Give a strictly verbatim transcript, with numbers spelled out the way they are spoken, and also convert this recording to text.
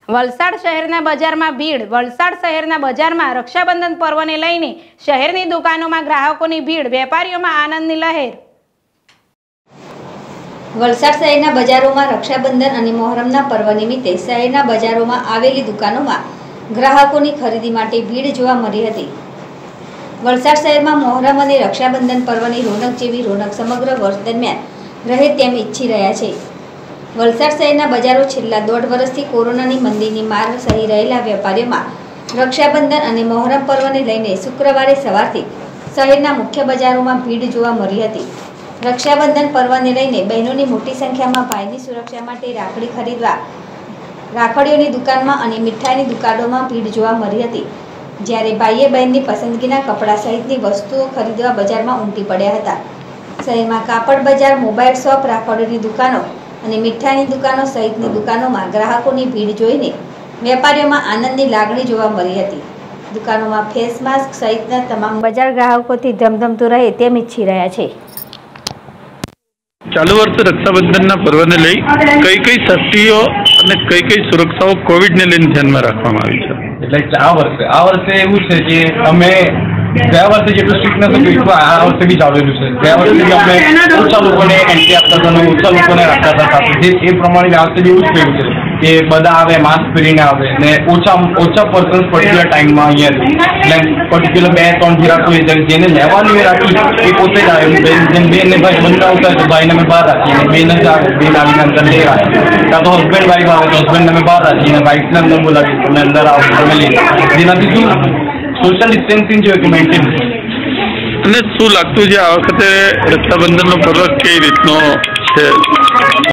વલસાડ શહેરના બજારમાં ભીડ વલસાડ શહેરના બજારમાં રક્ષાબંધન પર્વને લઈને શહેરની દુકાનોમાં ગ્રાહકોની ભીડ, વેપારીઓમાં આનંદની લહેર। વલસાડ શહેરના બજારોમાં રક્ષાબંધન અને મોહરમના પર્વ નિમિત્તે શહેરના બજારોમાં આવેલી દુકાનોમાં ગ્રાહકોની ખરીદી માટે ભીડ જોવા મળી હતી। વલસાડ શહેરમાં મોહરમ અને રક્ષાબંધન પર્વની રોનક જેવી રોનક સમગ્ર વર્ષ દરમિયાન રહે તેમ ઈચ્છી રહ્યા છે। વલસાડ શહેરના બજારો છેલ્લા દોઢ વર્ષથી કોરોનાની મંદીની માર સહી રહેલા વેપારીઓમાં રક્ષાબંધન અને મોહરમ પર્વને લઈને શુક્રવારે સવારથી શહેરના મુખ્ય બજારોમાં ભીડ જોવા મળી હતી। રક્ષાબંધન પર્વને લઈને બહેનોની મોટી સંખ્યામાં ભાઈની સુરક્ષા માટે રાખડી ખરીદવા રાખડીઓની દુકાનમાં અને મીઠાઈની દુકાનોમાં ભીડ જોવા મળી હતી, જ્યારે ભાઈએ બહેનની પસંદગીના કપડાં સહિતની વસ્તુઓ ખરીદવા બજારમાં ઉમટી પડ્યા હતા। શહેરમાં કાપડ બજાર, મોબાઈલ શોપ, રાખડીઓની દુકાનો અને મીઠાઈની દુકાનો સહિતની દુકાનોમાં ગ્રાહકોની ભીડ જોઈને વેપારીઓમાં આનંદની લાગણી જોવા મળી હતી। દુકાનોમાં ફેસ માસ્ક સહિતના તમામ બજાર ગ્રાહકોથી ધમધમતું રહે તેમ ઈચ્છી રહ્યા છે। ચાલુ વર્ષે રક્ષાબંધનના પર્વને લઈ કઈ કઈ સસ્તીઓ અને કઈ કઈ સુરક્ષાઓ કોવિડને લઈને ધ્યાનમાં રાખવામાં આવી છે? એટલે આ વર્ષે આ વર્ષે એવું છે કે અમે ગયા વર્ષે જેટલું સ્ટ્રિક્ટ નતું એટલું આ વર્ષે બી ચાલેલું છે। ગયા વર્ષે અમે ઓછા લોકોને એન્ટ્રી આપતા હતા અને ઓછા લોકોને રાખતા હતા સાથે, જે એ પ્રમાણે આ વર્ષે બી એવું જ થયું છે કે બધા આવે માસ્ક પહેરીને આવે ને ઓછા ઓછા પર્સન્સ પર્ટિક્યુલર ટાઈમમાં અહીંયા એટલે પર્ટિક્યુલર બે ત્રણ જરાક હોય જેને લેવાની હોય રાખી એ પોતે જ આવે। જેમ બેન ને ભાઈ બંધ આવતા તો ભાઈને અમે બહાર રાખીએ, બેન જ આવે, બેન આવીને અંદર લઈ આવે, કાં તો હસબન્ડ વાઈફ આવે તો હસબન્ડ અમે બહાર રાખીએ, વાઈફને અંદર બોલાવીએ તમે અંદર આવો તમે લઈ, જેનાથી શું સોશિયલ ડિસ્ટન્સિંગ જે મેન્ટેન। અને શું લાગતું છે આ વખતે રક્ષાબંધનનો પર્વ કઈ રીતનો છે?